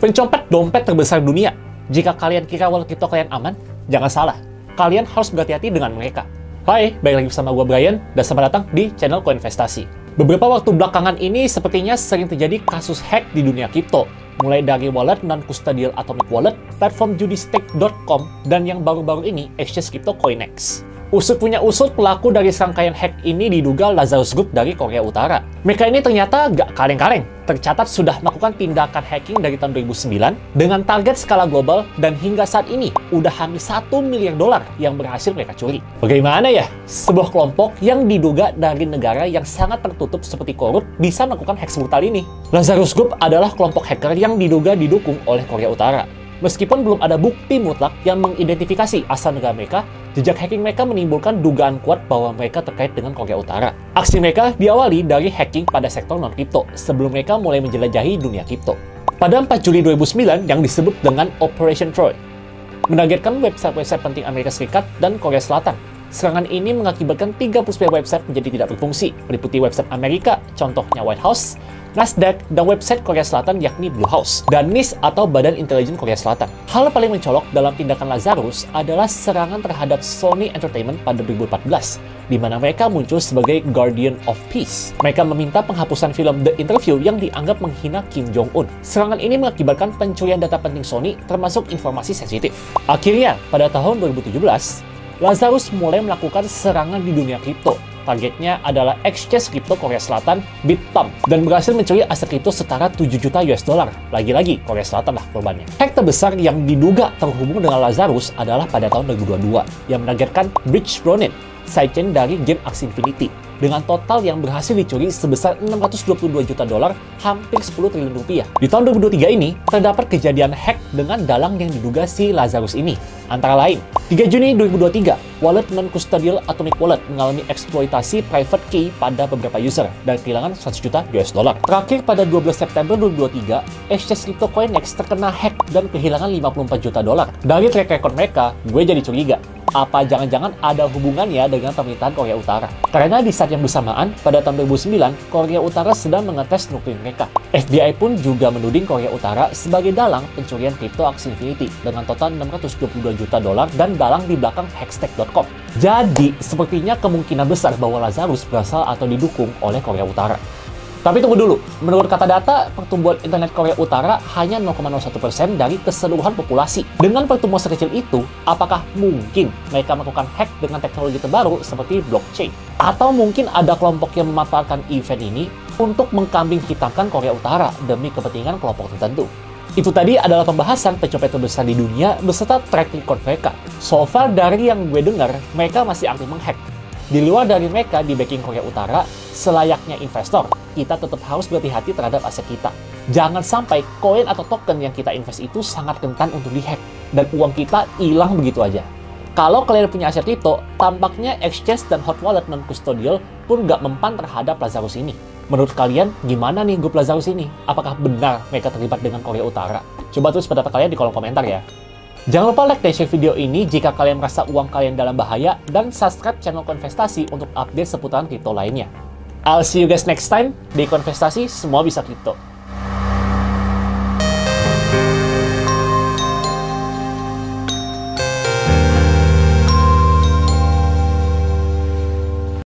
Pencopet dompet terbesar dunia. Jika kalian kira wallet kripto kalian aman, jangan salah. Kalian harus berhati-hati dengan mereka. Hai, balik lagi bersama gue Brian, dan selamat datang di channel Koinvestasi. Beberapa waktu belakangan ini sepertinya sering terjadi kasus hack di dunia kripto. Mulai dari wallet non-custodial Atomic Wallet, platform judistake.com, dan yang baru-baru ini, exchange kripto Coinex. Usut punya usut, pelaku dari serangkaian hack ini diduga Lazarus Group dari Korea Utara. Mereka ini ternyata gak kaleng-kaleng. Tercatat sudah melakukan tindakan hacking dari tahun 2009 dengan target skala global, dan hingga saat ini udah hampir $1 miliar yang berhasil mereka curi. Bagaimana ya? Sebuah kelompok yang diduga dari negara yang sangat tertutup seperti Korut bisa melakukan hack sebrutal ini. Lazarus Group adalah kelompok hacker yang diduga didukung oleh Korea Utara. Meskipun belum ada bukti mutlak yang mengidentifikasi asal negara mereka, jejak hacking mereka menimbulkan dugaan kuat bahwa mereka terkait dengan Korea Utara. Aksi mereka diawali dari hacking pada sektor non-kripto sebelum mereka mulai menjelajahi dunia kripto. Pada 4 Juli 2009 yang disebut dengan Operation Troy, menargetkan website-website penting Amerika Serikat dan Korea Selatan. Serangan ini mengakibatkan 39 website menjadi tidak berfungsi, meliputi website Amerika, contohnya White House, Nasdaq, dan website Korea Selatan yakni Blue House, dan NIST atau Badan Intelijen Korea Selatan. Hal paling mencolok dalam tindakan Lazarus adalah serangan terhadap Sony Entertainment pada 2014, di mana mereka muncul sebagai Guardian of Peace. Mereka meminta penghapusan film The Interview yang dianggap menghina Kim Jong-un. Serangan ini mengakibatkan pencurian data penting Sony, termasuk informasi sensitif. Akhirnya, pada tahun 2017, Lazarus mulai melakukan serangan di dunia kripto. Targetnya adalah exchange kripto Korea Selatan, Bithumb, dan berhasil mencuri aset kripto setara 7 juta US dollar. Lagi-lagi, Korea Selatan lah korbannya. Hack terbesar yang diduga terhubung dengan Lazarus adalah pada tahun 2022, yang menargetkan Bridge Ronin, sidechain dari game Axie Infinity, dengan total yang berhasil dicuri sebesar 622 juta dolar, hampir 10 triliun rupiah. Di tahun 2023 ini, terdapat kejadian hack dengan dalang yang diduga si Lazarus ini. Antara lain, 3 Juni 2023, wallet non-custodial Atomic Wallet mengalami eksploitasi private key pada beberapa user dan kehilangan 100 juta US dollar. Terakhir, pada 12 September 2023, exchange crypto Coinex terkena hack dan kehilangan 54 juta dolar. Dari track record mereka, gue jadi curiga. Apa jangan-jangan ada hubungannya dengan pemerintahan Korea Utara? Karena di saat yang bersamaan, pada tahun 2009, Korea Utara sedang mengetes nuklir mereka. FBI pun juga menuding Korea Utara sebagai dalang pencurian kripto Axie Infinity dengan total 622 juta dolar dan dalang di belakang Hextech.com. Jadi, sepertinya kemungkinan besar bahwa Lazarus berasal atau didukung oleh Korea Utara. Tapi tunggu dulu, menurut kata data, pertumbuhan internet Korea Utara hanya 0,01% dari keseluruhan populasi. Dengan pertumbuhan sekecil itu, apakah mungkin mereka melakukan hack dengan teknologi terbaru seperti blockchain? Atau mungkin ada kelompok yang memanfaatkan event ini untuk mengkambing hitamkan Korea Utara demi kepentingan kelompok tertentu? Itu tadi adalah pembahasan pencopet terbesar di dunia beserta track record mereka. So far dari yang gue dengar, mereka masih aktif menghack. Di luar dari mereka di backing Korea Utara, selayaknya investor, kita tetap harus berhati-hati terhadap aset kita. Jangan sampai koin atau token yang kita invest itu sangat rentan untuk dihack, dan uang kita hilang begitu aja. Kalau kalian punya aset kripto, tampaknya exchange dan hot wallet non-custodial pun nggak mempan terhadap Lazarus ini. Menurut kalian, gimana nih grup Lazarus ini? Apakah benar mereka terlibat dengan Korea Utara? Coba tulis pendapat kalian di kolom komentar ya. Jangan lupa like dan share video ini jika kalian merasa uang kalian dalam bahaya, dan subscribe channel Koinvestasi untuk update seputaran kripto lainnya. I'll see you guys next time di Koinvestasi, semua bisa kripto.